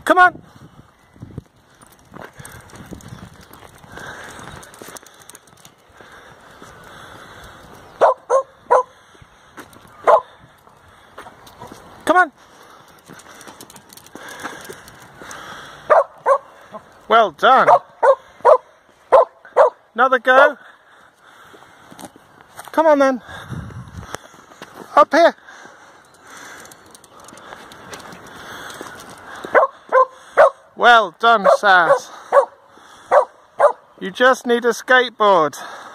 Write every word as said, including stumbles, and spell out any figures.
Come on. Come on. Well done. Another go. Come on then. Up here. Well done, Saz. You just need a skateboard.